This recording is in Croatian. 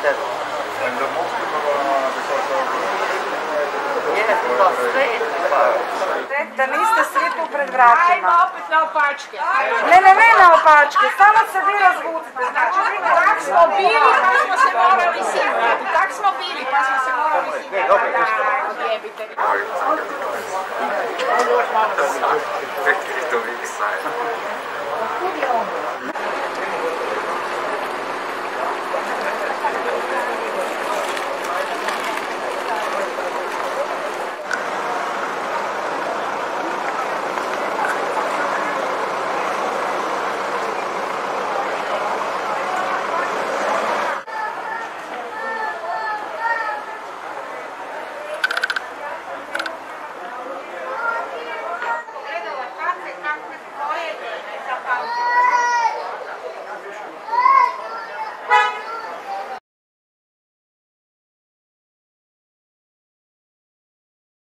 that. Yes, because straight. Da niste svi tu pred vratima. Ajmo opet na opačke. Ne na opačke, samo se vi razvucite. Znači, tak smo bili pa smo se morali simati. Tak smo bili pa smo se morali simati. Jebite. To vidi sajno.